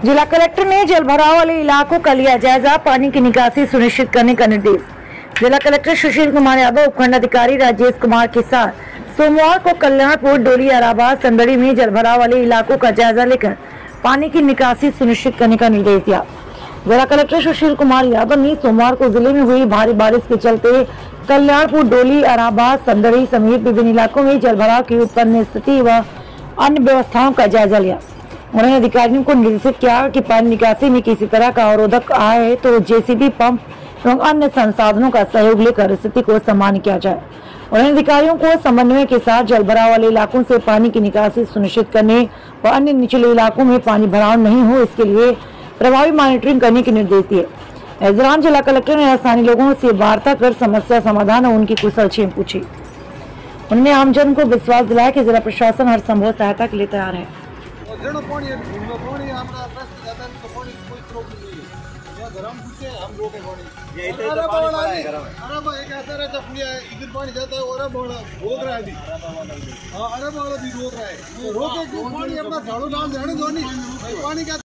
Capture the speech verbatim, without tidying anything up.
जिला कलेक्टर ने जल भराव वाले इलाकों का लिया जायजा, पानी की निकासी सुनिश्चित करने का निर्देश। जिला कलेक्टर सुशील कुमार यादव, उपखंड अधिकारी राजेश कुमार के साथ सोमवार को कल्याणपुर, डोली, अराबाद, संदड़ी में जल भराव वाले इलाकों का जायजा लेकर पानी की निकासी सुनिश्चित करने का निर्देश दिया। जिला कलेक्टर सुशील कुमार यादव ने सोमवार को जिले में हुई भारी बारिश के चलते कल्याणपुर, डोली, अराबाद, संदड़ी समेत विभिन्न इलाकों में जल भराव की उत्पन्न स्थिति व अन्य व्यवस्थाओं का जायजा लिया। उन्होंने अधिकारियों को निर्देशित किया कि पानी निकासी में किसी तरह का अवरोधक आए तो जेसीबी, पंप एवं अन्य संसाधनों का सहयोग लेकर स्थिति को सामान्य किया जाए। उन्होंने अधिकारियों को समन्वय के साथ जल भराव वाले इलाकों से पानी की निकासी सुनिश्चित करने व अन्य निचले इलाकों में पानी भराव नहीं हो, इसके लिए प्रभावी मॉनिटरिंग करने के निर्देश दिए। इस दौरान जिला कलेक्टर ने स्थानीय लोगों से वार्ता कर समस्या समाधान और उनकी कुशल छेम पूछी। उन्होंने आमजन को विश्वास दिलाया कि जिला प्रशासन हर संभव सहायता के लिए तैयार है। पानी